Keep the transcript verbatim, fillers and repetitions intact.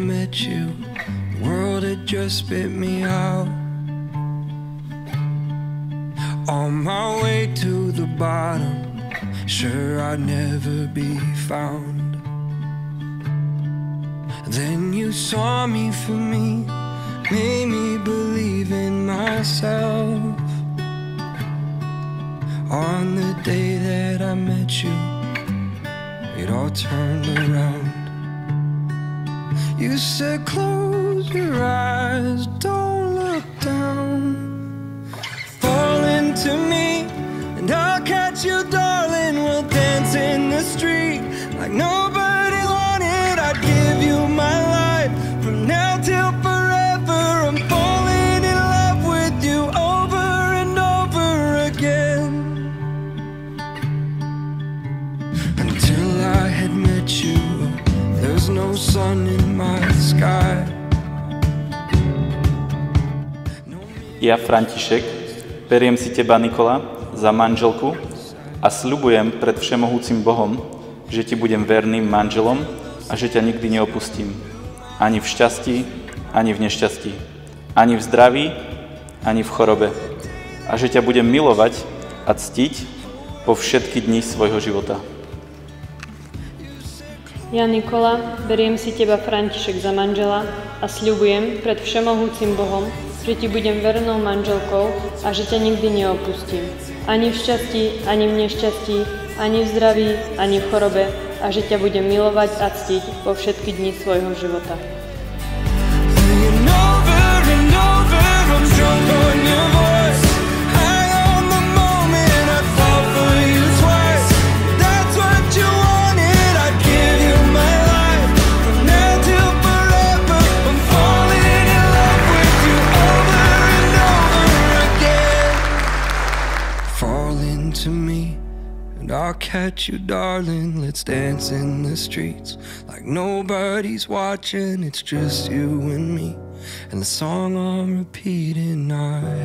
met you, the world had just spit me out. On my way to the bottom, sure I'd never be found. Then you saw me for me, made me believe in myself. On the day that I met you, it all turned around. You said close your eyes, don't look down. Fall into me and I'll catch you, darling. We'll dance in the street like nobody wanted. I'd give you my life from now till forever. I'm falling in love with you over and over again. Until I had met you, there's no sun in my sky. Ja, František, beriem si teba, Nikola, za manželku a sľubujem pred všemohúcim Bohom, že ti budem verným manželom a že ťa nikdy neopustím. Ani v šťastí, ani v nešťastí. Ani v zdraví, ani v chorobe. A že ťa budem milovať a ctiť po všetky dni svojho života. Ja, Nikola, beriem si teba, František, za manžela a sľubujem pred všemohúcim Bohom, že ti budem vernou manželkou a že ťa nikdy neopustím. Ani v šťastí, ani v nešťastí, ani v zdraví, ani v chorobe a že ťa budem milovať a ctiť po všetky dni svojho života. I'll catch you, darling, let's dance in the streets like nobody's watching, it's just you and me, and the song on repeat in our